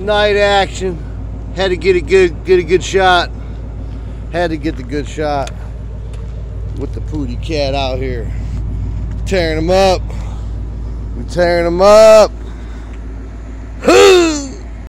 Night action. Had to get a good shot. Had to get the good shot with the pooty cat out here. Tearing them up. We're tearing them up.